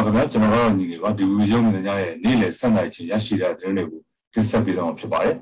ကဗျာကျွန်တော်ကတော့ညီငယ်ပါဒီဗီဒီယိုမြင်ကြရဲ့နေ့လယ်7:00နာရီချိန်ရရှိတဲ့သတင်းတွေကိုတင်ဆက်ပေးတော့မှာဖြစ်ပါတယ်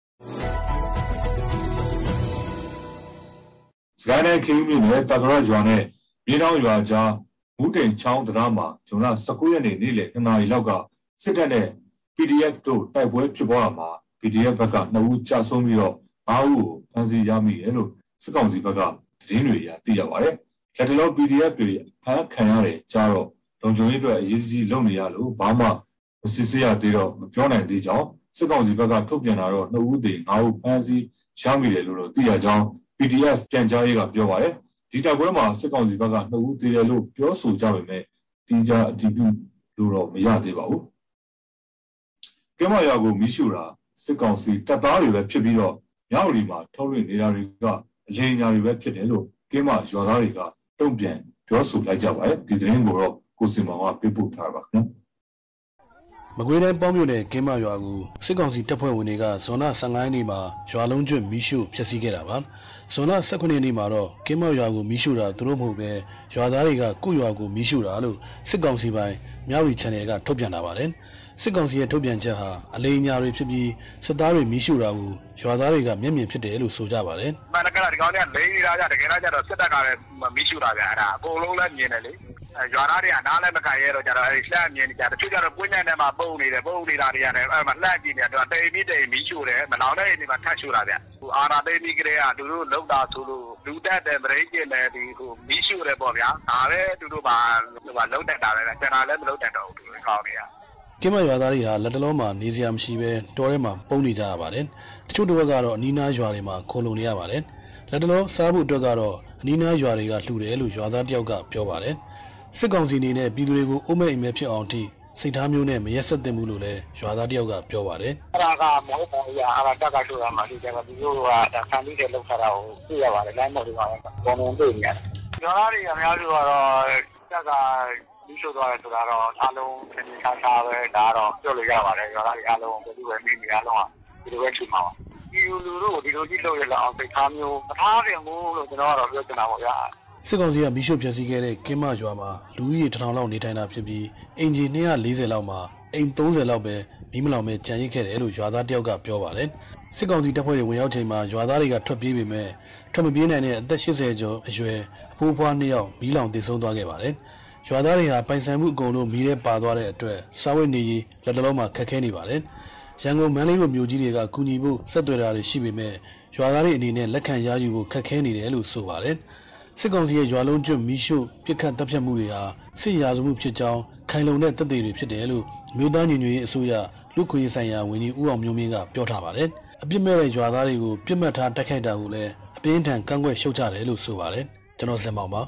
စကိုင်းတိုင်းခင်းမြို့နယ်တက္ကရာရွာနဲ့မြေတောင်ရွာကြားမူတိန်ချောင်းတရားမှာဇွန်လ19ရက်နေ့နေ့လယ်2နာရီလောက်ကစစ်တပ်နဲ့ PDF တို့တိုက်ပွဲဖြစ်ပွားတာမှာ PDF ဘက်က2ဦးကြာဆုံးပြီးတော့5ဦးကိုဖမ်းဆီးရမိတယ်လို့စစ်ကောင်စီဘက်ကသတင်းတွေအရသိရပါတယ်လက်တလုံး PDF တွေဖမ်းခံရတယ်ကြားတော့လုံခြုံရေးအတွက်အရေးကြီးလုပ်နေရလို့ဘာမှမစစ်ဆေးရသေးတော့မပြောနိုင်သေးကြောင်းစစ်ကောင်စီဘက်ကထုတ်ပြန်လာတော့2ဦးသေ5ဦးဖမ်းဆီးရမိတယ်လို့သိရကြောင်း PDF ပြန်ကြားရေးကပြောပါတယ်ဒီတိုက်ပွဲမှာစစ်ကောင်စီဘက်က2ဦးသေတယ်လို့ပြောဆိုကြပေမဲ့တိကျအတည်ပြုလို့တော့မရသေးပါဘူးကဲမရွာကိုမိရှုတာစစ်ကောင်စီတပ်သားတွေပဲဖြစ်ပြီးတော့မြောက်လီမှာထုတ်လွှင့်နေတာတွေကအလင်းညာတွေပဲဖြစ်တယ်လို့ကဲမရွာသားတွေကတုံ့ပြန်ပြောဆိုလိုက်ကြပါတယ်ဒီသတင်းကိုတော့ကိုစင်မောင်ကပြပို့ထားပါခင်ဗျမကွေးတိုင်းပေါင်းမြို့နယ်ကင်းမရွာကိုစစ်ကောင်စီတပ်ဖွဲ့ဝင်တွေကဇွန်လ15ရက်နေ့မှာရွာလုံးကျွတ်မီးရှို့ဖျက်ဆီးခဲ့တာပါဇွန်လ18ရက်နေ့မှာတော့ကင်းမရွာကိုမီးရှို့တာသူတို့မဟုတ်ပဲရွာသားတွေကကိုရွာကိုမီးရှို့တာလို့စစ်ကောင်စီပိုင်းမြောက်ရီ channel ကထုတ်ပြန်လာပါတယ်စစ်ကောင်စီရဲ့ထုတ်ပြန်ချက်ဟာအလိမ်ညာတွေဖြစ်ပြီးစစ်သားတွေမီးရှို့တာကိုရွာသားတွေကမျက်မြင်ဖြစ်တယ်လို့ဆိုကြပါတယ်။မှန်တယ်ကဒီကောင်တွေကလိမ်နေတာကြတကယ်တော့စစ်တပ်ကလည်းမီးရှို့တာကြအဲ့ဒါအကုန်လုံးလည်းမြင်တယ်လေ။ရွာသားတွေကနားလည်းမကြိုက်ရဲတော့ကြတော့အဲ့လှမ်းမြင်နေကြတချို့ကြတော့ပွင့်ညံထဲမှာပုံနေတာတွေရတယ်အဲ့မှာလှမ်းကြည့်နေတော့တိမ်မီးရှို့တယ်မလောင်တဲ့အိမ်တွေမှာထပ်ရှို့တာဗျ။ဟိုအာရာသိမီကလေးကသူတို့လောက်တာဆိုလို့လူတက်တယ်ဗရိတ်ကျင်တယ်ဒီဟိုမီးရှို့တယ်ပေါ့ဗျာ။ဒါပဲသူတို့ကလုံးတက်တာပဲကျန်တာလည်းမလုံးတက်တော့ဘူးသူတို့ကောင်းနေတာကင်းမရွာသားတွေဟာလက်တလုံးမှာနေစရာမရှိပဲတောထဲမှာပုန်းနေကြရပါတယ်။တချို့တစ်ဝက်ကတော့အနီးနားရွာတွေမှာခိုလုံနေရပါတယ်။လက်တလုံးစားဖို့အတွက်ကတော့အနီးနားရွာတွေကလှူတယ်လို့ရွာသားတယောက်ကပြောပါတယ်။စစ်ကောင်စီအနေနဲ့ပြည်သူတွေကိုအုံးမဲ့အိမ်မဲ့ဖြစ်အောင်ထိစိတ်ထားမျိုးနဲ့မရက်ဆက်သင့်ဘူးလို့လည်းရွာသားတယောက်ကပြောပါတယ်။အဲ့ဒါကမဟုတ်ပါဘူး။အဲ့ဒါတက်ကဆိုရမှာဒီကပြည်သူကဆန်ပြီးတဲ့လောက်ထားတာကိုသိရပါတယ်။လိုင်းမော်တွေကလည်းပုံမှန်တွေ့နေရတယ်။ရွာသားတွေအများစုကတော့တက်ကဒီလိုတော့ဆိုတာတော့အားလုံးသင်္ချာချာပဲဒါတော့ပြောလို့ရပါတယ်ရွာသားတွေအားလုံးဘယ်လိုပဲမိမိအားလုံးကဒီလိုပဲဖြစ်မှာပါဒီလူတို့ဒီလိုကြည့်လို့ရအောင်စိတ်ထားမျိုးမထားတယ်ဘူးလို့ကျွန်တော်ကတော့ပြောချင်တာပေါ့ဗျာစစ်ကောင်စီကမီးရှို့ဖျက်ဆီးခဲ့တဲ့ကင်းမရွာမှာလူဦးရေ1000လောက်နေထိုင်တာဖြစ်ပြီးအင်ဂျီ240လောက်မှာအိမ်30လောက်ပဲမီးမလောင်ပဲကြံရစ်ခဲ့တယ်လို့ရွာသားတယောက်ကပြောပါတယ်စစ်ကောင်စီတပ်ဖွဲ့တွေဝင်ရောက်ချိန်မှာရွာသားတွေကထွက်ပြေးပေမဲ့ထွက်မပြေးနိုင်တဲ့အသက်80ကျော်အရွယ်အဖိုးဖွား2ယောက်မီးလောင်သေဆုံးသွားခဲ့ပါတယ်ရွာသားတွေဟာပိုင်ဆိုင်မှုအကုန်လုံးမီးထဲပါသွားတဲ့အတွက်စားဝတ်နေရေးလက်တလုံးမှာခက်ခဲနေပါတယ်။ရန်ကုန်မန္တလေးလိုမြို့ကြီးတွေကကူညီဖို့ဆက်သွယ်တာတွေရှိပေမဲ့ရွာသားတွေအနေနဲ့လက်ခံရယူဖို့ခက်ခဲနေတယ်လို့ဆိုပါတယ်။စစ်ကောင်စီရဲ့ရွာလုံးကျွတ်မီးရှို့ပစ်ခတ်တပ်ဖြတ်မှုတွေဟာစစ်ရာဇဝမှုဖြစ်ကြောင်းခိုင်လုံတဲ့တပ်တွေဖြစ်တယ်လို့မြို့သားညီညွတ်ရေးအစိုးရလူခွင့်ဆိုင်ရာဝန်ကြီးဦးအောင်မျိုးမင်းကပြောထားပါတယ်။အပြစ်မဲ့တဲ့ရွာသားတွေကိုပြစ်မှတ်ထားတိုက်ခိုက်တာကိုလည်းအပြင်းထန်ကန့်ကွက်ရှုတ်ချတယ်လို့ဆိုပါတယ်။ကျွန်တော်စင်မောင်ပါ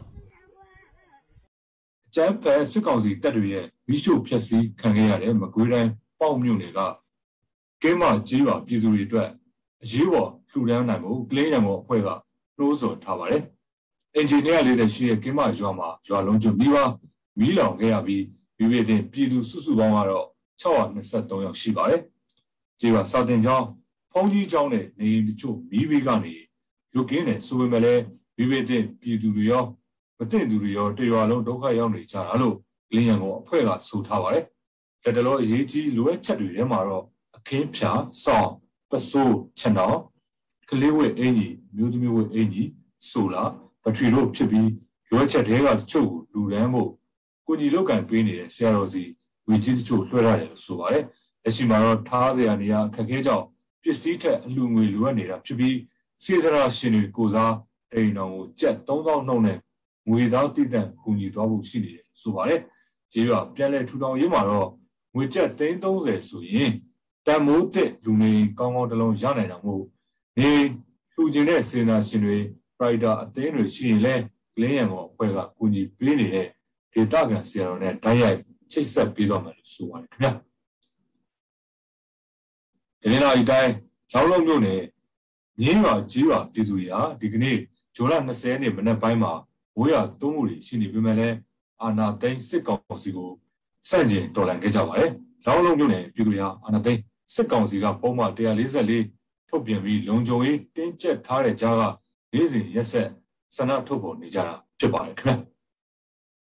ကျန်းဖက်စစ်ကောင်စီတပ်တွေရဲ့မီးရှို့ဖျက်ဆီးခံခဲ့ရတဲ့မကွေးတိုင်းပေါ့မြို့နယ်ကကင်းမကြီးရွာပြည်သူတွေအတွက်အရေးပေါ်လှူဒန်းနိုင်မှုကလင်းရံပေါ်အဖွဲ့ကနှိုးဆော်ထားပါတယ်။အင်ဂျင်နီယာ40ရှိတဲ့ကင်းမရွာမှာရွာလုံးကျွတ်မီးလောင်ခဲ့ရပြီးမိဘတင်ပြည်သူစုစုပေါင်းကတော့623ယောက်ရှိပါတယ်။ဒီကစာတင်ကျောင်းဖုန်ကြီးကျောင်းနဲ့နေတချို့မီးဘေးကနေလွတ်ကင်းတယ်ဆိုပေမဲ့လည်းမိဘတင်ပြည်သူတွေရောမသိသူတွေရောတရွာလုံးဒုက္ခရောက်နေကြတာလို့ကလင်းရံကိုအဖွဲ့ကဆိုထားပါတယ်။လက်တလောအရေးကြီးလိုအပ်ချက်တွေထဲမှာတော့အခင်းဖြာစောင်းပစိုးချန်တော်ကလေးဝဲအင်ကြီးမျိုးသမီးဝဲအင်ကြီးဆိုလာဘထရီတို့ဖြစ်ပြီးလိုအပ်ချက်တွေကတချို့ကိုလူရန်ဖို့ကိုကြီးလောက်ကန်ပေးနေတဲ့ဆရာတော်စီဝီကြီးတချို့လွှဲရတယ်လို့ဆိုပါတယ်။လက်ရှိမှာတော့ထားစရာနေရာအခက်အခဲကြောင့်ပစ္စည်းထက်အလူငွေလိုအပ်နေတာဖြစ်ပြီးစေစရာရှင်တွေကိုစားအိမ်တော်ကိုကျပ်3000နှုန်းနဲ့ငွေသားတည်တံ့ကူညီသွားဖို့ရှိနေတယ်ဆိုပါတယ်။ကျေးရွာပြန်လည်ထူထောင်ရေးမှာတော့ငွေကျပ်330ဆိုရင်တန်မိုးတက်လူနေကောင်းကောင်းတစ်လုံးရနိုင်တာမို့နေလှူကျင်တဲ့စေနာရှင်တွေပရိုက်တာအသင်းတွေရှိရင်လဲကလင်းရံပေါ်အဖွဲ့ကကူညီပေးနေတဲ့ဒေသခံဆရာတော်နဲ့တိုက်ရိုက်ချိတ်ဆက်ပေးတော့မယ်လို့ဆိုပါတယ်ခင်ဗျာ။ဒီနေ့တော့ဒီတိုင်းလောက်လုံးမြို့နယ်ငင်းရွာကြီးရွာပြည်သူတွေဟာဒီကနေ့ဇွန်လ20ရက်နေ့မနက်ပိုင်းမှာဝေးရသုံးမှုတွေရှိနေပေမဲ့လည်းအာနာသိန်းစစ်ကောင်စီကိုစန့်ကျင်တော်လှန်ခဲ့ကြပါတယ်။လောင်းလုံးမြို့နယ်ပြည်သူများအာနာသိန်းစစ်ကောင်စီကပုံမှန်144ထုတ်ပြန်ပြီးလုံခြုံရေးတင်းကျပ်ထားတဲ့ကြားကနေ့စဉ်ရက်ဆက်ဆန္ဒထုတ်ပေါ်နေကြတာဖြစ်ပါတယ်ခင်ဗျာ။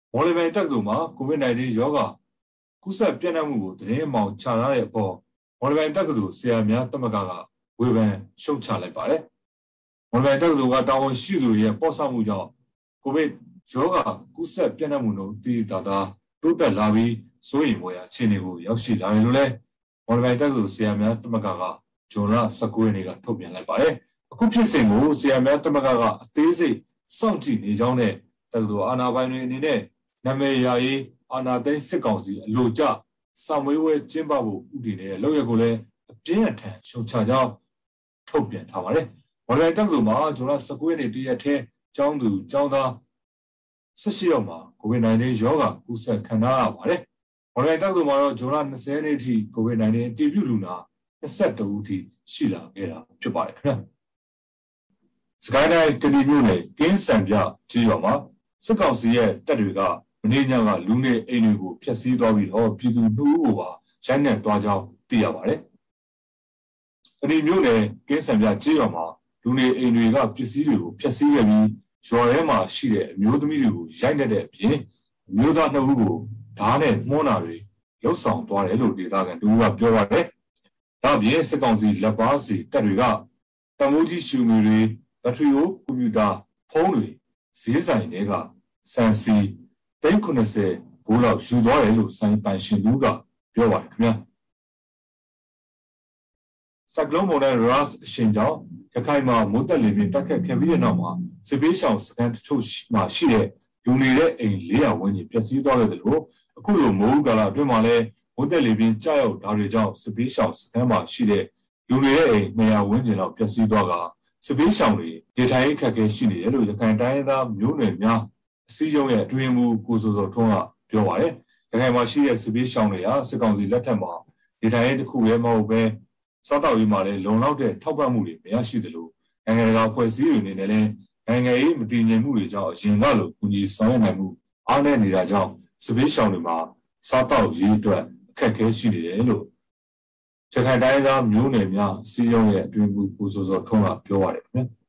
မော်လမြိုင်တက္ကသိုလ်မှာ COVID-19 ရောဂါကူးစက်ပြန့်နှံ့မှုကိုသတင်းအမှောင်ချထားတဲ့အပေါ်မော်လမြိုင်တက္ကသိုလ်ဆရာများသမဂ္ဂကဝေဖန်ရှုတ်ချလိုက်ပါတယ်။မော်လမြိုင်တက္ကသိုလ်ကတာဝန်ရှိသူတွေရဲ့ပေါ့ဆမှုကြောင့်ကိုဗစ်ရောဂါကူးစက်ပြန့်နှံ့မှုနှုန်းတည်တည်တာတိုးတက်လာပြီးစိုးရိမ်ဖွယ်အခြေအနေကိုရောက်ရှိလာတယ်လို့လည်းမော်လမြိုင်တက္ကသိုလ်ဆရာများသမဂ္ဂကဇွန်လ19ရက်နေ့ကထုတ်ပြန်လိုက်ပါတယ်။အခုဖြစ်စဉ်ကိုဆရာများသမဂ္ဂကအသေးစိတ်စောင့်ကြည့်နေကြောင်းနဲ့တက္ကသိုလ်အာဏာပိုင်တွေအနေနဲ့နာမည်ရရေးအာဏာသိမ်းစစ်ကောင်စီအလို့ကျစာမွေးဝဲကျင်းပဖို့ဥတည်နေတဲ့လောက်ရကိုလည်းအပြင်းအထန်ရှုံချကြောင်းထုတ်ပြန်ထားပါတယ်။မော်လမြိုင်တက္ကသိုလ်မှာဇွန်လ19ရက်နေ့တရက်ထဲကျောင်းသူကျောင်းသား18ယောက်မှာ COVID-19 ရောဂါကူးစက်ခံရပါတယ်။မော်လမြိုင်တက္ကသိုလ်မှာတော့ဇွန်လ20ရက်နေ့အထိ COVID-19 အတည်ပြုလူနာ22ဦးအထိရှိလာခဲ့တာဖြစ်ပါတယ်ခင်ဗျာ။စကိုင်းတိုင်းကတိမြို့နယ်ကင်းစံပြကြီးရွာမှာစစ်ကောင်စီရဲ့တပ်တွေကမနေ့ညကလူနေအိမ်တွေကိုဖျက်ဆီးသွားပြီးတော့ပြည်သူလူဦးကိုပါရိုက်နှက်သွားကြောင်းသိရပါတယ်။ကတိမြို့နယ်ကင်းစံပြကြီးရွာမှာလူနေအိမ်တွေကပစ္စည်းတွေကိုဖျက်ဆီးခဲ့ပြီးရွာထဲမှာရှိတဲ့အမျိုးသမီးတွေကိုရိုက်နှက်တဲ့အပြင်အမျိုးသား2ဦးကိုဓာတ်နဲ့မှုန်းတာတွေလှုပ်ဆောင်သွားတယ်လို့ဒေသခံတို့ကပြောပါတယ်။ဒါ့အပြင်စစ်ကောင်စီလက်ပါစီတပ်တွေကတမိုးကြီးရှူမီတွေဘက်ထရီယိုကွန်ပျူတာဖုန်းတွေဈေးဆိုင်တွေကစန်စီ390ဘိုးလောက်ယူသွားတယ်လို့ဆိုင်ပိုင်ရှင်သူကပြောပါတယ်ခင်ဗျာ။စကလုံးမုန်တိုင်းရာစ်အရှင်ကြောင့်ရခိုင်မှာမိုးတက်လေပြင်းတက်ခတ်ခဲ့ပြီးတဲ့နောက်မှာစစ်ပေးရှောင်စခန်းတချို့မှာရှိတဲ့လူနေတဲ့အိမ်400ဝန်းကျင်ပျက်စီးသွားခဲ့တယ်လို့အခုလိုမိုးကာလအတွင်းမှာလည်းမိုးတက်လေပြင်းကြောက်ရောက်တာတွေကြောင့်စစ်ပေးရှောင်စခန်းမှာရှိတဲ့လူနေတဲ့အိမ်200ဝန်းကျင်လောက်ပျက်စီးသွားကစစ်ပေးရှောင်တွေဒေထိုင်အခက်အခဲရှိနေတယ်လို့ရခိုင်တိုင်းသားမျိုးနွယ်များအစည်းအရုံးရဲ့အတွင်းမှုကိုစိုးစောထွန်းကပြောပါတယ်။ရခိုင်မှာရှိတဲ့စစ်ပေးရှောင်တွေဟာစစ်ကောင်စီလက်ထက်မှာဒေထိုင်တစ်ခုလည်းမဟုတ်ပဲစားတောက်ရေးမှာလည်းလုံလောက်တဲ့ထောက်ပံ့မှုတွေမရရှိသလိုနိုင်ငံတကာဖွဲ့စည်းတွေအနေနဲ့လည်းနိုင်ငံရေးမတည်ငြိမ်မှုတွေကြောင့်အရင်ကလိုကူညီဆောင်ရွက်နိုင်မှုအားနည်းနေတာကြောင့်စစ်ပေးရှောင်တွေမှာစားတောက်ရေးအတွက်အခက်အခဲရှိနေတယ်လို့ရခိုင်တိုင်းသားမျိုးနွယ်များအစည်းအရုံးရဲ့အတွင်းမှုကိုစိုးစောထွန်းကပြောပါတယ်ခင်ဗျ။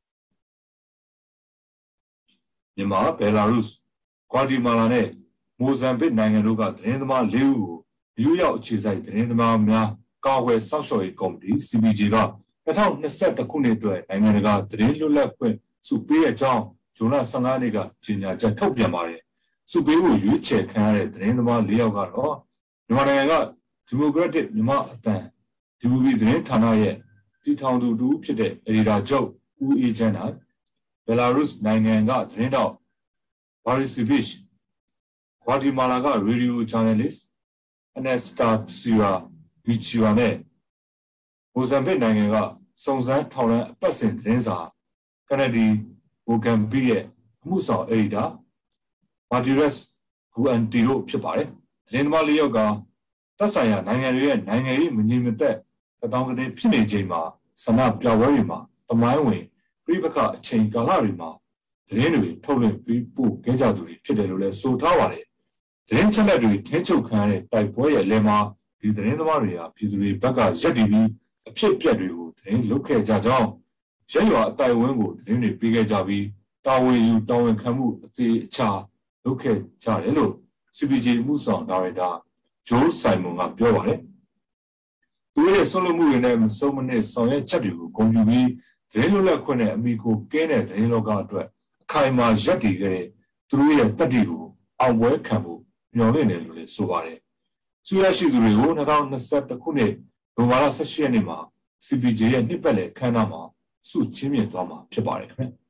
မြန်မာဘယ်လာရုစ်ဂွာတီမာလာနဲ့မိုဇမ်ဘစ်နိုင်ငံတို့ကသတင်းသမား4ဦးကိုနယူးယောက်အခြေစိုက်သတင်းသမားများကာကွယ်စောင့်ရှောက်ရေးကော်မတီ CPJ က2021ခုနှစ်အတွက်နိုင်ငံတကာသတင်းလွတ်လပ်ခွင့်စုပေးအကြောင်းဇွန်လ15ရက်နေ့ကကြေညာချက်ထုတ်ပြန်ပါတယ်။စုပေးဖို့ရွေးချယ်ခံရတဲ့သတင်းသမား4ယောက်ကတော့မြန်မာနိုင်ငံကဒီမိုကရက်တစ်မြန်မာအသံ DVB သတင်းဌာနရဲ့ပြည်ထောင်သူတူဖြစ်တဲ့အရီဒါချုပ်ဦးအေဂျန်နာဘယ်လာရုစ်နိုင်ငံကသတင်းတောက်ဘာရီစီဗစ်ဂွာတီမာလာကရေဒီယိုဂျာနယ်လစ်အနက်စတာစီရာဗီချီဝါနဲ့မိုဇမ်ဘစ်နိုင်ငံကစုံစမ်းထောက်လှမ်းအပတ်စဉ်သတင်းစာကနေဒီမိုဂမ်ဘီရဲ့အမှုဆောင်အရီဒါမာတီရက်စ်ဂူအန်တီတို့ဖြစ်ပါတယ်သတင်းသမား4ယောက်ကသက်ဆိုင်ရာနိုင်ငံတွေရဲ့နိုင်ငံရေးမငြိမ်မသက်တောင်းကနေဖြစ်နေချိန်မှာဆန္ဒပြပွဲတွေမှာတမိုင်းဝင်ပြိပခအချိန်ကာလတွေမှာသတင်းတွေထုတ်လွှင့်ပြီးပို့ခဲ့ကြသူတွေဖြစ်တယ်လို့လည်းဆိုထားပါတယ်သတင်းချက်လက်တွေထင်းချုပ်ခံရတဲ့တိုက်ပွဲရဲ့အလယ်မှာဒီသတင်းသမားတွေဟာပြည်သူတွေဘက်ကရက်တည်ပြီးအဖြစ်အပျက်တွေကိုသတင်းလုပ်ခဲ့ကြကြောင်းရဲရွာအတိုင်ဝန်းကိုသတင်းတွေပေးခဲ့ကြပြီးတာဝန်ယူတာဝန်ခံမှုအသေးအချာလုပ်ခဲ့ကြတယ်လို့ CPJ မှုဆောင်ဒါရိုက်တာဂျိုးဆိုင်မွန်ကပြောပါတယ်သူရဲ့ဆွလို့မှုတွေနဲ့မစုံမနစ်ဆောင်ရွက်ချက်တွေကိုဂုဏ်ယူပြီးသတင်းလွတ်လပ်ခွင့်နဲ့အမိကိုကဲတဲ့သတင်းလောကအတွက်အခိုင်အမာရပ်တည်ခဲ့တဲ့သူတို့ရဲ့တတ်တည်ကိုအောင်ပွဲခံဖို့မျှော်လင့်တယ်လို့လည်းဆိုပါတယ်။ဆုရရှိသူတွေကို2021ခုနှစ်နိုဝင်ဘာလ18ရက်နေ့မှာ CPJ ရဲ့နှစ်ပတ်လည်ခမ်းနားမှာဆုချီးမြှင့်သွားမှာဖြစ်ပါတယ်ခင်ဗျာ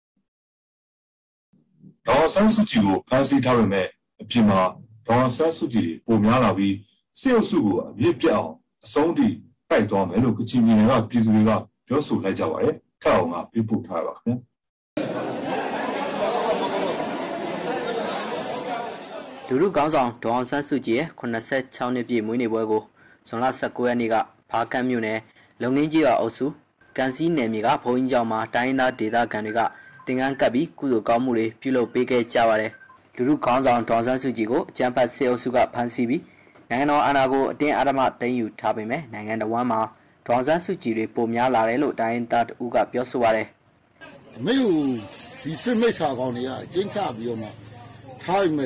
။ဒေါ်ဆန်းစုကြည်ကိုဖမ်းဆီးထားပေမဲ့အပြင်မှာဒေါ်ဆန်းစုကြည်ပုံများလာပြီးစစ်အုပ်စုကိုအမြင့်ပြတ်အောင်အဆုံးထိတိုက်သွားမယ်လို့ကချင်ပြည်နယ်ကပြည်သူတွေကပြောဆိုလိုက်ကြပါတယ်။ထပ်အောင်ကပြပို့ထားပါခင်ဗျာ။လူလူကောင်းဆောင်ဒေါအောင်ဆန်းစုကြည်ရဲ့86နှစ်ပြည့်မွေးနေ့ပွဲကိုဇွန်လ19ရက်နေ့ကဖားကန့်မြို့နယ်လုံငင်းကြီးရွာအုပ်စုကန်စီနယ်မြေကဘုံကြီးကျောင်းမှာတိုင်းရင်းသားဒေသခံတွေကတင်ကန်းကပ်ပြီးကုသိုလ်ကောင်းမှုတွေပြုလုပ်ပေးခဲ့ကြပါတယ်လူလူကောင်းဆောင်ဒေါအောင်ဆန်းစုကြည်ကိုအကြမ်းဖက်စစ်အုပ်စုကဖမ်းဆီးပြီးနိုင်ငံတော်အာဏာကိုအတင်းအဓမ္မသိမ်းယူထားပေမဲ့နိုင်ငံတော်ဝန်မှာဒေါအောင်ဆန်းစုကြည်တွေပုံများလာတယ်လို့တိုင်းရင်းသားတဦးကပြောဆိုပါတယ်အမေကိုဒီစစ်မိတ်ဆာကောင်တွေကကျင်းချပြီးတော့မှထားရမယ်လေ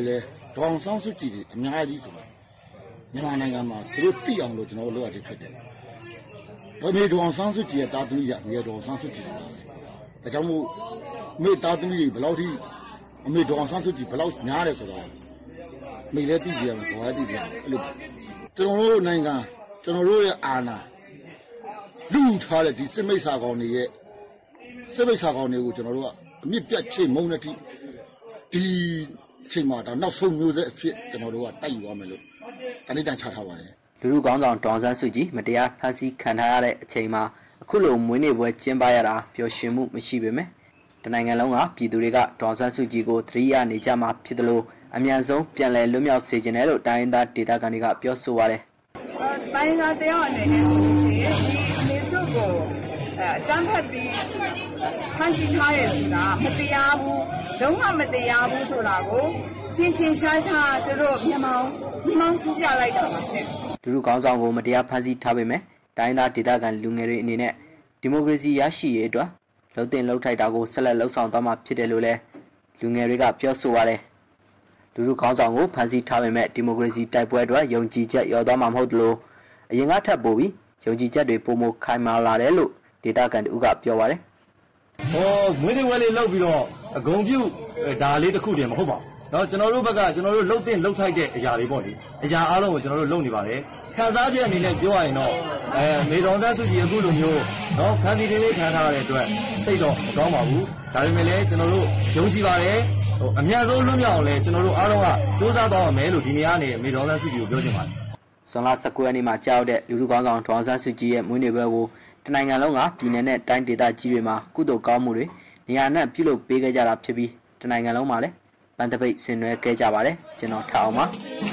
ဒေါအောင်ဆန်းစုကြည်အများကြီးဆိုတော့မြန်မာနိုင်ငံမှာသူတို့သိအောင်လို့ကျွန်တော်တို့လုပ်ရတဲ့ဖြစ်တယ်။ဒါပေမဲ့ဒေါအောင်ဆန်းစုကြည်ရဲ့တာသမီရမြေဒေါအောင်ဆန်းစုကြည်ပါပဲ။ဒါကြောင့်မို့မိတာသမီတွေဘယ်လောက်ထိအမေဒေါအောင်ဆန်းစုကြည်ဘယ်လောက်များတယ်ဆိုတော့မိလည်းသိကြရမယ်ဘာသိကြရမယ်အဲ့လိုကျွန်တော်တို့နိုင်ငံကျွန်တော်တို့ရဲ့အာဏာလူထားတဲ့ဒီစစ်မိတ်ဆာကောင်တွေရဲ့စစ်မိတ်ဆာကောင်တွေကိုကျွန်တော်တို့ကအမြင့်ပြတ်ချိန်မုံတဲ့ဒီချိန်မှာဒါနောက်ဆုံးမျိုးဆက်အဖြစ်ကျွန်တော်တို့ကတိုက်ယူရမယ်လို့တနေ့တန်ချထားပါတယ်လူလူကောင်းဆောင်ဒေါအောင်ဆန်းစုကြည်မတရားဖမ်းဆီးခံထားရတဲ့အချိန်မှာအခုလိုမွေးနေ့ပွဲကျင်းပရတာပျော်ရွှင်မှုမရှိပေမဲ့တနိုင်ငံလုံးကပြည်သူတွေကဒေါအောင်ဆန်းစုကြည်ကိုသတိရနေကြမှာဖြစ်တယ်လို့အမြန်ဆုံးပြန်လည်လွတ်မြောက်စေချင်တယ်လို့တိုင်းရင်းသားဒေသခံတွေကပြောဆိုပါတယ်တိုင်းရင်းသားတယောက်အနေနဲ့ဆိုရင်ဒီအမေစုကိုအကြမ်းဖက်ပြီးဖမ်းဆီးထားရဆိုတာမတရားဘူးလုံးဝမတရားဘူးဆိုတာကိုချင်းရှားရှားသူတို့မြန်မာစုပြလိုက်တာပါရှင်လူလူကောင်းဆောင်ကိုမတရားဖမ်းဆီးထားပေမဲ့တိုင်းသားဒေသခံလူငယ်တွေအနေနဲ့ဒီမိုကရေစီရရှိရေးအတွက်လှုပ်တင်လှုပ်ထိုက်တာကိုဆက်လက်လှုပ်ဆောင်သွားမှာဖြစ်တယ်လို့လည်းလူငယ်တွေကပြောဆိုပါတယ်လူလူကောင်းဆောင်ကိုဖမ်းဆီးထားပေမဲ့ဒီမိုကရေစီတိုက်ပွဲအတွက်ယုံကြည်ချက်ရောသွားမှာမဟုတ်သလိုအရင်ကထပ်ပို့ပြီးယုံကြည်ချက်တွေပုံမခိုင်မာလာတယ်လို့ဒေသခံတို့ကပြောပါတယ်မွေးနေ့ဝဲလေးလောက်ပြီးတော့အဂုံပြုဒါလေးတစ်ခုတည်းမဟုတ်ပါဘူးเนาะကျွန်တော်တို့ဘက်ကကျွန်တော်တို့လှုပ်တင်လှုပ်ထိုက်တဲ့အရာတွေပေါ့လေအရာအားလုံးကိုကျွန်တော်တို့လုပ်နေပါတယ်ခံစားချက်အနေနဲ့ပြောရရင်တော့မေတော်သားစုကြည်အခုလိုမျိုးเนาะခန်းစီလေးခံထားရတဲ့အတွက်စိတ်တော့မကောင်းပါဘူးဒါပေမဲ့လည်းကျွန်တော်တို့ယုံကြည်ပါတယ်အများဆုံးလွတ်မြောက်အောင်လည်းကျွန်တော်တို့အားလုံးကစူးစမ်းသွားရမယ်လို့ဒီနေရာနေမေတော်သားစုကြည်ကိုပြောချင်ပါတယ်ဇွန်လ19ရက်နေ့မှာကြောက်တဲ့လူလူကောင်းဆောင်ဒေါအောင်ဆန်းစုကြည်ရဲ့မွေးနေ့ပွဲကိုတနိုင်ငံလုံးကပြည်내နဲ့တိုင်းဒေသကြီးတွေမှာကုသိုလ်ကောင်းမှုတွေနေရာနဲ့ပြုလုပ်ပေးခဲ့ကြတာဖြစ်ပြီးတနိုင်ငံလုံးမှာလည်းပန်းတပိတ်ဆင်နွှဲခဲ့ကြပါတယ်ကျွန်တော်ထားအောင်ပါ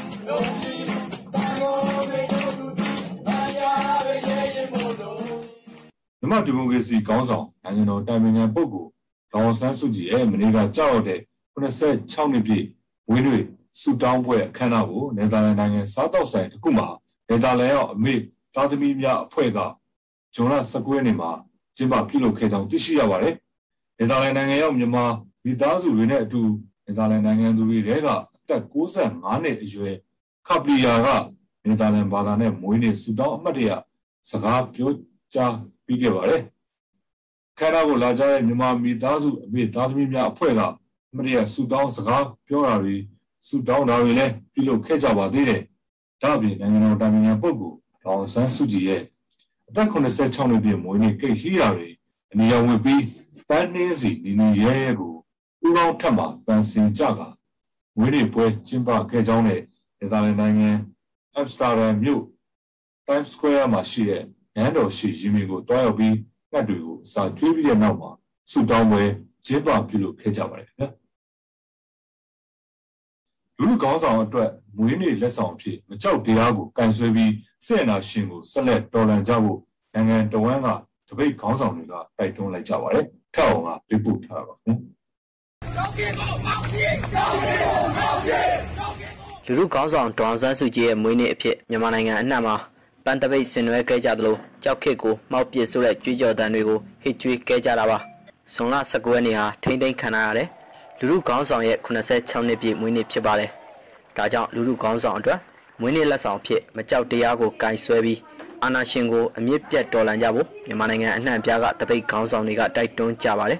မြန်မာဒီမိုကရေစီကောင်းဆောင်နိုင်ငံတော်တိုင်ပင်ခံပုဂ္ဂိုလ်ဒေါအောင်ဆန်းစုကြည်ရဲ့မနေ့ကကြောက်တဲ့86နှစ်ပြည့်ဝင်းတွေဆူတောင်းပွဲအခမ်းအနားကိုနယ်သာလန်နိုင်ငံစားတောက်ဆိုင်တစ်ခုမှာနယ်သာလန်ရောက်အမေသားသမီးများအဖွဲ့ကဇွန်လ19ရက်နေ့မှာကျင်းပပြုလုပ်ခဲ့ကြောင်းသိရှိရပါတယ်။နယ်သာလန်နိုင်ငံရောက်မြန်မာမိသားစုတွေနဲ့အတူနယ်သာလန်နိုင်ငံသူတွေကအသက်65နှစ်အရွယ်ခပ်ပလီယာကနယ်သာလန်ဘာသာနဲ့မွေးနေ့ဆူတောင်းအမှတ်တရစကားပြောကြားပြီးခဲ့ပါတယ်။ခန္ဓာကိုလာကြတဲ့မြန်မာမိသားစုအမေသားသမီးများအဖွဲ့ကအမှတ်တရဆူတောင်းစကားပြောတာတွေဆူတောင်းတာတွေလည်းပြုလုပ်ခဲ့ကြပါသေးတယ်။ဒါ့အပြင်နိုင်ငံတော်တိုင်ပင်ခံပုဂ္ဂိုလ်ဒေါအောင်ဆန်းစုကြည်ရဲ့အသက်86နှစ်ပြည့်မွေးနေ့ကိတ်ဟီးရာတွေအနီရောင်ဝင်ပြီးပန်းနှင်းစီဒီနီရဲကိုဦးကောင်းထက်မှပန်းစင်ကြကမွေးနေ့ပွဲကျင်းပခဲ့ကြောင်းနဲ့ဒေသနိုင်ငံအမ်စတာဒမ်မြို့ Times Square မှာရှိတဲ့နန်းတော်ရှိရင်မြင်ကိုတွားရောက်ပြီးငှက်တွေကိုစာကျွေးပြီးတဲ့နောက်မှာဆူတောင်းပွဲကျင်းပပြုလုပ်ခဲ့ကြပါတယ်ခင်ဗျာလူလူကောင်းဆောင်အတွက်မွေးနေ့လက်ဆောင်အဖြစ်မကြောက်တရားကိုကန်ဆွဲပြီးစစ်အာဏာရှင်ကိုဆက်လက်တော်လှန်ကြဖို့နိုင်ငံတော်ဝန်ကတပိတ်ခေါင်းဆောင်တွေကတိုက်တွန်းလိုက်ကြပါတယ်။ထက်အောင်ကပြပို့ထားပါခင်လူလူကောင်းဆောင်ဒေါအောင်ဆန်းစုကြည်ရဲ့မွေးနေ့အဖြစ်မြန်မာနိုင်ငံအနှံ့မှာပန်းတပိတ်ဆင်နွှဲခဲ့ကြသလိုကြောက်ခစ်ကိုမှောက်ပစ်ဆိုတဲ့ကြွေးကြော်သံတွေကိုဟစ်ကြွေးခဲ့ကြတာပါ။ဇွန်လ19ရက်နေ့ဟာထိမ့်သိမ်းခံရတဲ့လူလူကောင်းဆောင်ရဲ့86နှစ်ပြည့်မွေးနေ့ဖြစ်ပါတယ်။ဒါကြောင့်လူလူကောင်းဆောင်အတွက်မွေးနေ့လက်ဆောင်ဖြစ်မကြောက်တရားကိုကင်ဆွဲပြီးအာဏာရှင်ကိုအမြင့်ပြတ်တော်လှန်ကြဖို့မြန်မာနိုင်ငံအနှံ့အပြားကတပိတ်ခေါင်းဆောင်တွေကတိုက်တွန်းကြပါတယ်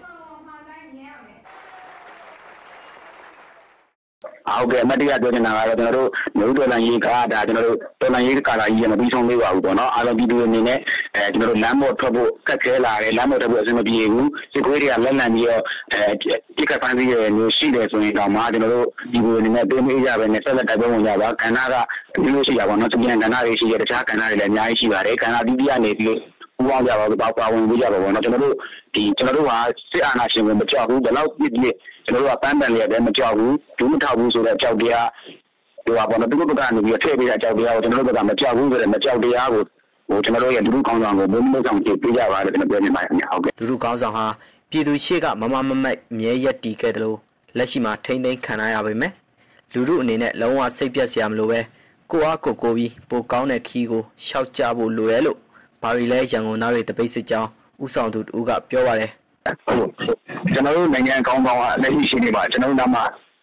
ဟုတ်ကဲ့အမတ်တရားပြောနေတာကတော့ကျွန်တော်တို့မျိုးတော်လှန်ရေးကဒါကျွန်တော်တို့တော်လှန်ရေးကာလကြီးရမပြီးဆုံးသေးပါဘူးပေါ့နော်အားလုံးပြည်သူတွေအနေနဲ့ကျွန်တော်တို့လမ်းပေါ်ထွက်ဖို့ကတ်ခဲလာတယ်လမ်းပေါ်ထွက်ဖို့အဆင်မပြေဘူးစစ်ခွေးတွေကလက်လံပြီးတော့ပြစ်ခတ်ဖမ်းဆီးရမျိုးရှိတယ်ဆိုရင်တော့မှကျွန်တော်တို့ဒီလိုအနေနဲ့ပေးမေးကြပဲနဲ့ဆက်လက်တိုက်ပွဲဝင်ကြပါကဏ္ဍကဒီလိုရှိတာပေါ့နော်သူပြန်ကဏ္ဍတွေရှိရတခြားကဏ္ဍတွေလည်းအများကြီးရှိပါတယ်ကဏ္ဍပြီးပြနေပြီးပူပေါင်းကြပါတော့ပါဝင်ပြီးကြပါပေါ့နော်ကျွန်တော်တို့ဟာစစ်အာဏာရှင်ကိုမကြောက်ဘူးဘယ်လောက်ပြစ်ပြစ်ကျွန်တော်တို့ကပန်းပန်လေးလည်းမကြောက်ဘူးဒုမထောက်ဘူးဆိုတော့ကြောက်တရားဟိုပါဘောနော်သူတို့ကနေပြီးထည့်ပေးတာကြောက်တရားကိုကျွန်တော်တို့ကမကြောက်ဘူးဆိုတော့မကြောက်တရားကိုကျွန်တော်တို့ရဲ့လူလူကောင်းဆောင်ကိုဘုံမျိုးဆောင်ပေးကြပါလို့ကျွန်တော်ပြောနေပါတယ်ခင်ဗျာဟုတ်ကဲ့လူလူကောင်းဆောင်ဟာပြည်သူရှေ့ကမမမမိုက်အမြဲရက်တီခဲ့တယ်လို့လက်ရှိမှာထိမ့်သိမ်းခံရပါမယ်လူလူအနေနဲ့လုံးဝစိတ်ပြတ်စရာမလိုပဲကိုအားကိုပြီးပိုကောင်းတဲ့ခီးကိုရှောက်ကြဖို့လိုရဲလို့ဘာရီလဲရန်ကုန်သားတွေတပိတ်စစ်ကြောင်းဥဆောင်သူတူကပြောပါတယ်ကျွန်တော်တို့နိုင်ငံကောင်းကောင်းကလက်ရှိရှိနေပါကျွန်တော်တို့နောက်မှာ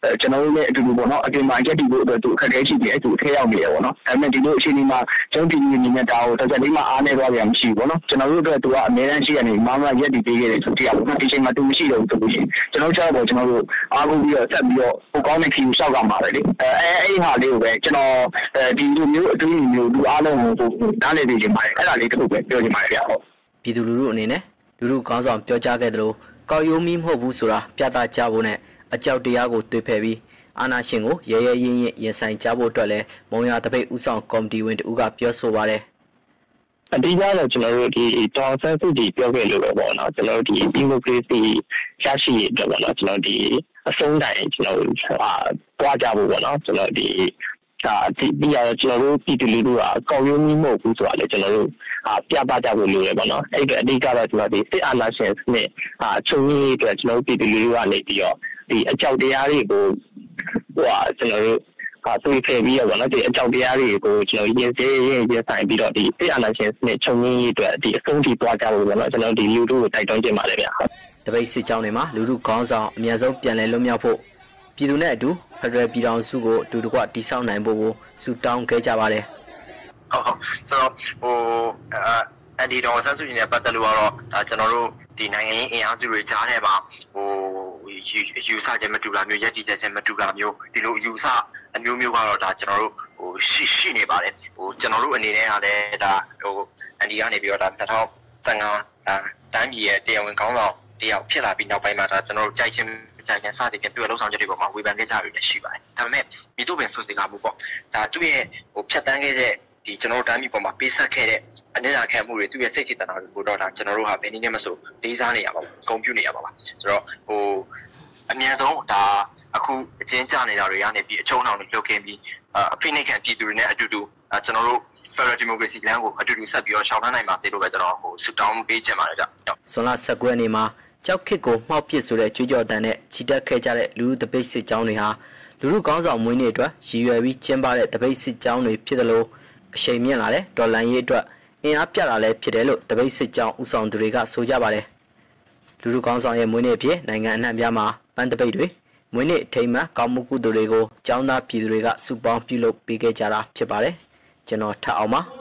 ကျွန်တော်တို့လည်းအတူတူပေါ့နော်အပြင်မှာရက်တီဖို့အတွက်သူအခက်အခဲရှိတယ်သူထဲရောက်နေတယ်ပေါ့နော်ဒါပေမဲ့ဒီလိုအခြေအနေမှာကျွန်တော်ဒီနေနဲ့ဒါကိုတစ်ချက်လေးမှအားနေသွားပြန်မရှိဘူးပေါ့နော်ကျွန်တော်တို့အတွက်သူကအများအားရှိရနေမမရက်တီပေးခဲ့တယ်သူတရားပေါ့နော်ဒီချိန်မှာသူမရှိတော့ဘူးဆိုလို့ရှိရင်ကျွန်တော်ကြောက်တော့ကျွန်တော်တို့အားကိုးပြီးတော့ဆက်ပြီးတော့ဟိုကောင်းတဲ့ခီကိုရှောက်ကမှာပဲလေအဲ့ဟာလေးကိုပဲကျွန်တော်ဒီလိုမျိုးအတွေ့အကြုံမျိုးလူအားလုံးကိုနားလည်နေကြပါတယ်အဲ့ဒါလေးတစ်ခုပဲပြောချင်ပါတယ်ဗျာဟုတ်ပြည်သူလူထုအနေနဲ့လူထုခေါင်းဆောင်ပြောကြားခဲ့သလိုကောက်ရိုးမီးမဟုတ်ဘူးဆိုတာပြသကြဖို့နဲ့အကြောက်တရားကိုတွေးဖယ်ပြီးအာဏာရှင်ကိုရဲရဲရင်ရင်ဆိုင်ကြဖို့အတွက်လည်းမုံရတပိတ်ဥဆောင်ကော်မတီဝင်တူကပြောဆိုပါတယ်အဓိကတော့ကျွန်တော်တို့ဒီဒေါ်ဆန်းစုကြည်ပြောခဲ့လို့ပဲပေါ့နော်ကျွန်တော်တို့ဒီဒီမိုကရေစီရရှိရတဲ့ပေါ့နော်ကျွန်တော်ဒီအဆုံးတိုင်းကျွန်တော်တို့တွားကြဖို့ပေါ့နော်ကျွန်တော်ဒီဒီရကျွန်တော်တို့ပြည်သူလူထုကကောက်ရိုးမီးမဟုတ်ဘူးဆိုတာလေကျွန်တော်တို့ပြပကြဖို့လိုရပေါ့နော်အဲ့ကအဓိကတော့ကျွန်တော်ဒီစစ်အာဏာရှင်စနစ်ချုပ်ငြိမ်းရေးအတွက်ကျွန်တော်တို့ပြည်သူလူထုကနေပြီးတော့ဒီအကြောက်တရားတွေကိုကျွန်တော်တို့တွေးဖယ်ပြီးတော့ဗောနော်ဒီအကြောက်တရားတွေကိုကျွန်တော်ရင်ဆိုင်ပြီးတော့ဒီစစ်အာဏာရှင်စနစ်ချုပ်ငြိမ်းရေးအတွက်ဒီအဆုံးထိတွားကြဖို့ဗောနော်ကျွန်တော်ဒီလူထုကိုတိုက်တွန်းခြင်းပါတယ်ဗျာတပိတ်စစ်ကြောင်းတွေမှာလူထုခေါင်းဆောင်အများဆုံးပြန်လည်လွတ်မြောက်ဖို့ပြည်သူနဲ့အတူဖက်ဒရယ်ပြည်ထောင်စုကိုအတူတကွတည်ဆောက်နိုင်ဖို့ကိုဆုတောင်းခဲ့ကြပါတယ်ဟုတ်ဆိုတော့အန်ဒီဒေါ်ဆန်းစုကြည်နဲ့ပတ်သက်လို့ကတော့ဒါကျွန်တော်တို့ဒီနိုင်ငံရေးအင်အားစုတွေကြားထဲမှာယူဆချက်မတူတာမျိုးရက်ကြီးချက်မတူတာမျိုးဒီလိုယူဆအမျိုးမျိုးကတော့ဒါကျွန်တော်တို့ရှိနေပါတယ်ကျွန်တော်တို့အနေနဲ့ကလည်းဒါအန်ဒီကနေပြီးတော့ဒါ2015တိုင်းပြည်ရဲ့တရားဝင်ခေါင်းဆောင်တယောက်ဖြစ်လာပြီးနောက်ပိုင်းမှာဒါကျွန်တော်တို့ကြိုက်ချင်းစသည်ဖြင့်သူ့ရဲ့လှုပ်ဆောင်ချက်တွေပေါ်မှာဝေဖန်ခဲ့ကြရရှိပါတယ်ဒါပေမဲ့မိတို့ပင်ဆိုစီကမှုပေါ့ဒါသူ့ရဲ့ဖြတ်တန်းခဲ့တဲ့ဒီကျွန်တော်တို့တိုင်းပြည်ပေါ်မှာပေးဆက်ခဲ့တဲ့အနစ်နာခံမှုတွေသူ့ရဲ့စိတ်စိတ်တနာတွေကိုတော့ဒါကျွန်တော်တို့ဟာဘယ်နည်းနဲ့မဆိုလေးစားနေရပါဘူးဂုဏ်ပြုနေရပါပါဆိုတော့အများဆုံးဒါအခုအချင်းကြနေတာတွေကနေပြီးအချုံအောင်တွေလုပ်ခဲ့ပြီးအဖိနှိတ်ခံပြည်သူတွေနဲ့အတူတူကျွန်တော်တို့ Federal Democracy လမ်းကိုအတူတူဆက်ပြီးတော့ရှောင်နှံနိုင်ပါသေးလို့ပဲကျွန်တော်ဆုတောင်းပေးချင်ပါတယ်ဗျ။ဇွန်လ19ရက်နေ့မှာကြောက်ခစ်ကိုမှောက်ပစ်ဆိုတဲ့ကြွေးကြော်တန်းနဲ့ချီတက်ခဲ့ကြတဲ့လူထုတပိတ်စစ်ကြောင်းတွေဟာလူထုကောင်းဆောင်မွေးနေ့အတွက်ရည်ရွယ်ပြီးကျင်းပတဲ့တပိတ်စစ်ကြောင်းတွေဖြစ်တယ်လို့အရှိန်မြင့်လာတဲ့ဒေါ်လာရေးအတွက်အင်အားပြတာလည်းဖြစ်တယ်လို့တပိတ်စစ်ကြောင်းဥဆောင်သူတွေကဆိုကြပါတယ်လူထုကောင်းဆောင်ရဲ့မွေးနေ့အဖြစ်နိုင်ငံအနှံ့ပြားမှာပန်းတပိတ်တွေမွေးနေ့အထိမ်းအမှတ်ကောင်းမှုကုသိုလ်တွေကိုကျောင်းသားပြည်သူတွေကစုပေါင်းပြုလုပ်ပေးခဲ့ကြတာဖြစ်ပါတယ်ကျွန်တော်ထပ်အောင်ပါပန်း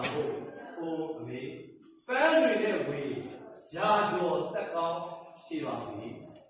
တွေနဲ့ဝေးရာကျော်တက်ကောင်းရှိပါစေ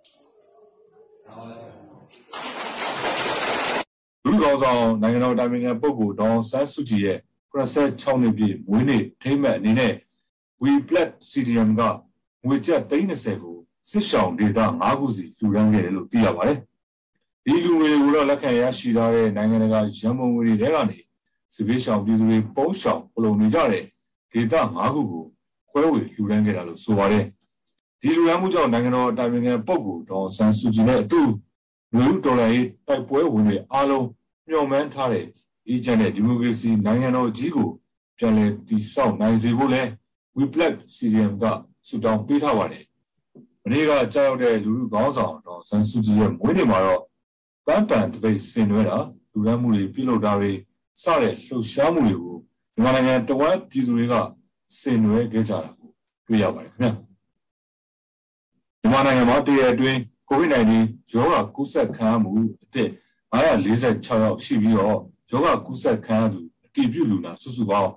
လူကောင်းဆောင်နိုင်ငံတော်တိုင်ပင်ခံပုဂ္ဂိုလ်ဒေါ်ဆန်းစုကြည်ရဲ့86နှစ်ပြည့်မွေးနေ့ထိမ်းမှတ်အနေနဲ့ We Black CDM ကငွေကျပ်30ကိုစစ်ဆောင်ဒေသ9ခုစီလှူဒါန်းခဲ့တယ်လို့သိရပါတယ်။ဒီလူငွေကိုတော့လက်ခံရရှိထားတဲ့နိုင်ငံတကာရန်ပုံငွေတွေကနေစစ်ဘေးရှောင်ပြည်သူတွေပုံရှောင်ပလုံနေကြတဲ့ဒေသ9ခုကိုခွဲဝေလှူဒါန်းခဲ့တာလို့ဆိုပါတယ်။ဒီလှူဒါန်းမှုကြောင့်နိုင်ငံတော်တိုင်ပင်ခံပုဂ္ဂိုလ်ဒေါ်ဆန်းစုကြည်နဲ့အတူလူဒေါ်လာရေးတိုက်ပွဲဝင်တွေအားလုံးမျှော်မှန်းထားတဲ့အေဂျင့်တဲ့ဒီမိုကရေစီနိုင်ငံတော်ကြီးကိုပြန်လည်တည်ဆောက်နိုင်စေဖို့လဲ We Black CDM ကဆုတောင်းပေးထားပါတယ်။မနေ့ကကြောက်တဲ့လူခေါင်းဆောင်ဒေါ်ဆန်းစုကြည်ရဲ့မွေးနေ့မှာတော့ပန်းပန်တပိတ်ဆင်နွှဲတာလူရမ်းမှုတွေပြုလုပ်တာတွေစတဲ့လှုပ်ရှားမှုတွေကိုမြန်မာနိုင်ငံတဝန်းပြည်သူတွေကဆင်နွှဲခဲ့ကြတာကိုတွေ့ရပါတယ်ခင်ဗျာ။မြန်မာနိုင်ငံမှာတရအတွင်း COVID-19 ရောဂါကူးစက်ခံရမှုအသစ်946ယောက်ရှိပြီးတော့ရောဂါကူးစက်ခံရသူအတည်ပြုလူနာစုစုပေါင်း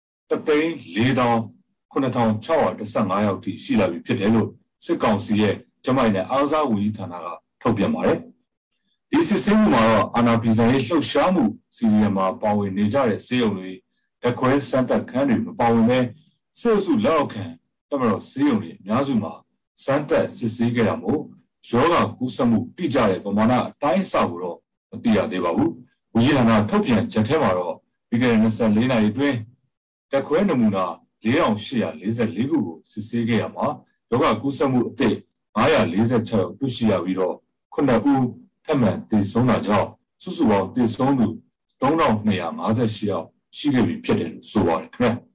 1,449,615ယောက်ထိရှိလာပြီဖြစ်တယ်လို့စစ်ကောင်စီရဲ့ကျန်းမာရေးနဲ့အားကစားဝန်ကြီးဌာနကထုတ်ပြန်ပါတယ်။ဒီစစ်ဆေးမှုမှာတော့အာဏာပြည်ဆိုင်ရေးလှုပ်ရှားမှုစီရီယံမှာပါဝင်နေကြတဲ့စေယုံတွေလက်ခွဲစမ်းသပ်ခန်းတွေမပါဝင်ဘဲစစ်အုပ်စုလက်အောက်ခံတမတော်စေယုံတွေအများစုမှာစမ်းသပ်စစ်ဆေးခဲ့ရမို့ရောဂါကူးစက်မှုတိကျတဲ့ပမာဏအတိုင်းအဆကိုတော့မသိရသေးပါဘူး။ဝန်ကြီးဌာနထုတ်ပြန်ချက်ထဲမှာတော့ပြီးခဲ့တဲ့24နာရီအတွင်းတက်ခွဲနမူနာ4,844ခုကိုစစ်ဆေးခဲ့ရမှာရောဂါကူးစက်မှုအသစ်946ယောက်တွေ့ရှိရပြီးတော့9ဦးထပ်မံသေဆုံးတာကြောင့်စုစုပေါင်းသေဆုံးသူ3,258ယောက်ရှိခဲ့ပြီဖြစ်တယ်လို့ဆိုပါတယ်ခင်ဗျာ။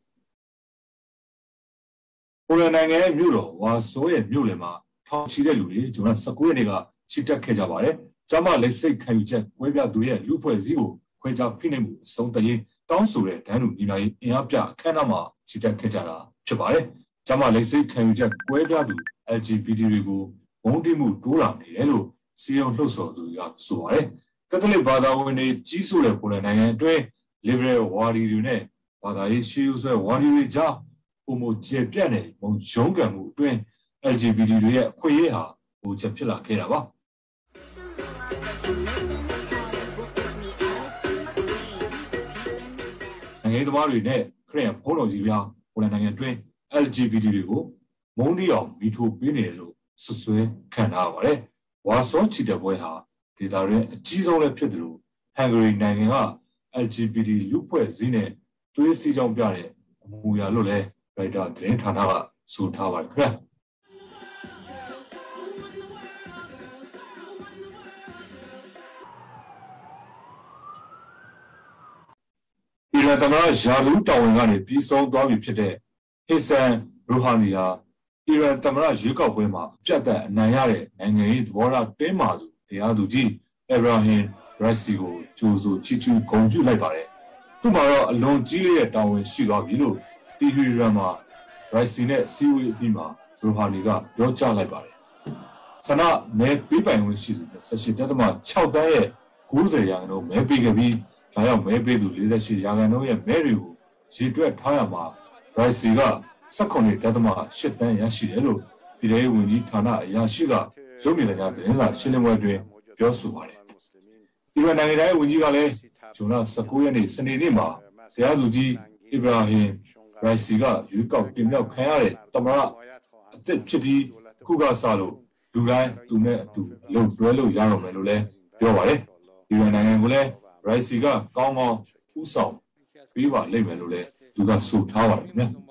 ပိုလန်နိုင်ငံရဲ့မြို့တော်ဝါဆိုရဲ့မြို့လယ်မှာထောင်ချီတဲ့လူတွေဇွန်လ19ရက်နေ့ကချီတက်ခဲ့ကြပါတယ်။ကျမလက်စိတ်ခံယူချက်ဝဲပြသူရဲ့လူဖွဲ့စည်းကိုခွဲခြားဖိနှိပ်မှုအဆုံးသတ်ရေးတောင်းဆိုတဲ့ဒန်းလူညီမကြီးအင်အားပြအခမ်းအနားမှာချီတက်ခဲ့ကြတာဖြစ်ပါတယ်။ကျမလက်စိတ်ခံယူချက်ဝဲပြသူ LGBT တွေကိုဘုံတိမှုတိုးလာနေတယ်လို့စီယုံလှုပ်ဆော်သူကဆိုပါတယ်ကက်သလစ်ဘာသာဝင်တွေကြီးစိုးတဲ့ပိုလန်နိုင်ငံအတွင်း liberal ဝါဒီတွေနဲ့ဘာသာရေးရှေးဥဆွဲဝါဒီတွေကြားပုံမကျေပြတ်တဲ့မုံရုံးကန်မှုအတွင်း LGBT တွေရဲ့အခွင့်အရေးဟာဟိုချက်ဖြစ်လာခဲ့တာပါနိုင်ငံသမားတွေနဲ့ခရစ်ယာန်ဘုန်းတော်ကြီးများပိုလန်နိုင်ငံအတွင်း LGBT တွေကိုမုန်းတီးအောင်မိထိုးပေးနေတယ်လို့ဆွဆွဲခံထားရပါတယ်ဝါဆောချီတဲ့ပွဲဟာဒေသတွင်းအကြီးဆုံးလည်းဖြစ်တယ်လို့ဟန်ဂရီနိုင်ငံက LGBT လူဖွဲ့စည်းနဲ့သွေးစည်းကြောင်းပြတဲ့အမူအရာလို့လည်းရိုက်တာသတင်းဌာနကဆိုထားပါတယ်ခင်ဗျာအီရန်သမ္မတယာလူတာဝန်ကနေပြီးဆုံးသွားပြီဖြစ်တဲ့ဟစ်ဆန်ရူဟာနီဟာအီရန်သမ္မတရွေးကောက်ပွဲမှာအပြတ်သက်အနိုင်ရတဲ့နိုင်ငံရေးသဘောထားတင်းမာသူတရားသူကြီးအဗရာဟင်ရိုက်စီကိုကြိုးဆိုချီကျူးဂုဏ်ပြုလိုက်ပါတယ်။သူ့မှာတော့အလွန်ကြီးလေးတဲ့တာဝန်ရှိသွားပြီလို့တီဟီရန်မှာရိုက်စီနဲ့စီဝေးအပြီးမှာရူဟာနီကပြောကြားလိုက်ပါတယ်။ဆန္ဒမဲပေးပိုင်ဝင်ရှိသူ18.6 တန်းရဲ့90ရာခိုင်နှုန်းမဲပေးခဲ့ပြီးဒါကြောင့်မဲပေးသူ48ရာခိုင်နှုန်းရဲ့မဲတွေကိုရေတွက်ထားရမှာရိုက်စီက18.8 တန်းရရှိတယ်လို့ပြည်ထောင်စုဝန်ကြီးဌာနအရာရှိကရုပ်မြင်သံကြားသတင်းစာရှင်းလင်းပွဲတွင်ပြောဆိုပါတယ်။အီရန်နိုင်ငံသားဝန်ကြီးကလည်းဇွန်လ19ရက်နေ့စနေနေ့မှာတရားသူကြီးအဗရာဟင်ရိုက်စီကရွေးကောက်တင်မြှောက်ခံရတဲ့သမ္မတအသစ်ဖြစ်ပြီးခုကစလို့လူတိုင်းသူနဲ့အတူအလုပ်တွဲလို့ရတော့မယ်လို့လည်းပြောပါတယ်။အီရန်နိုင်ငံကလည်းရိုက်စီကကောင်းကောင်းဥဆောင်ပေးပါလိမ့်မယ်လို့လည်းသူကဆိုထားပါတယ်ခင်ဗျာ။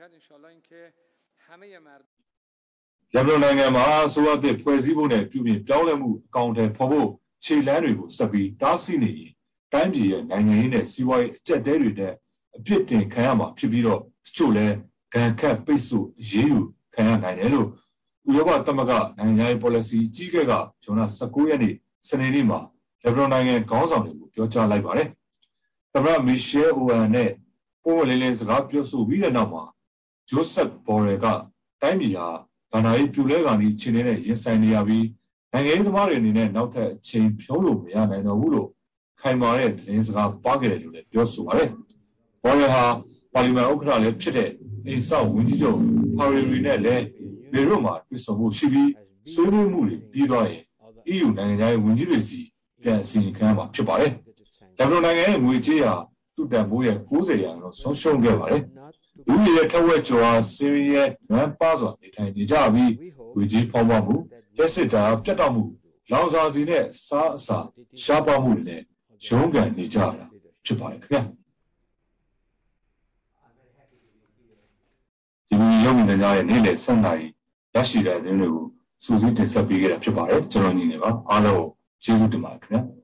လက်ဘနွန်နိုင်ငံမှာဆိုရတဲ့ဖွဲ့စည်းပုံနဲ့ပြည်ပြင်ပြောင်းလဲမှုအကောင့်ထဲပေါ်ဖို့ခြေလမ်းတွေကိုဆက်ပြီးတားဆီးနေရင်တိုင်းပြည်ရဲ့နိုင်ငံရေးနဲ့စီးပွားရေးအကျပ်တဲတွေတဲ့အပြစ်တင်ခံရမှာဖြစ်ပြီးတော့တချို့လည်းဂန်ခတ်ပိတ်ဆို့အရေးယူခံရနိုင်တယ်လို့ဥရောပသမဂ္ဂနိုင်ငံရေး policy ကြီးကဇွန်လ19ရက်နေ့စနေနေ့မှာလက်ဘနွန်နိုင်ငံခေါင်းဆောင်တွေကိုပြောကြားလိုက်ပါတယ်။သမ္မတမီရှယ်အိုဝမ်နဲ့ပုံမှန်လေးစကားပြောဆိုပြီးတဲ့နောက်မှာဂျိုးဆက်ဘော်ရယ်ကတိုင်းပြည်ဟာဗန္ဒာရေးပြိုလဲကန်ဒီခြေနဲ့ရင်ဆိုင်နေရပြီးနိုင်ငံရေးသမားတွေအနေနဲ့နောက်ထပ်အချိန်ဖြုံးလို့မရနိုင်တော့ဘူးလို့ခိုင်မာတဲ့သတင်းစကားပါခဲ့တယ်လို့လည်းပြောဆိုပါတယ်။ဘော်ရယ်ဟာပါလီမန်ဥက္ကဋ္ဌလည်းဖြစ်တဲ့အိမ်ဆောက်ဝန်ကြီးချုပ်ဟာရီရီနဲ့လည်းဘေရွတ်မှာတွေ့ဆုံမှုရှိပြီးဆွေးနွေးမှုတွေပြီးသွားရင် EU နိုင်ငံသားဝန်ကြီးတွေစီပြန်အစီရင်ခံမှာဖြစ်ပါတယ်။ဒါပေမဲ့နိုင်ငံရဲ့ငွေကြေးဟာသူ့တန်ဖိုးရဲ့90ရာခိုင်နှုန်းဆုံးရှုံးခဲ့ပါတယ်။လူတွေရဲ့ထက်ဝက်ကျော်ဟာစီးရီးရဲ့နန်းပါစွာနေထိုင်နေကြပြီးငွေကြေးဖောင်းပွားမှုလက်စစ်တာပြတ်တောက်မှုလောင်စာဆီနဲ့စားအစာရှားပါမှုတွေနဲ့ရုန်းကန်နေကြတာဖြစ်ပါတယ်ခင်ဗျာ။ဒီလိုရုံးမြင်တဲ့နေ့လည်7 နာရီရရှိတဲ့သတင်းတွေကိုစူးစီးတင်ဆက်ပေးခဲ့တာဖြစ်ပါတယ်ကျွန်တော်ညီနေပါအားလုံးကျေးဇူးတင်ပါတယ်ခင်ဗျာ။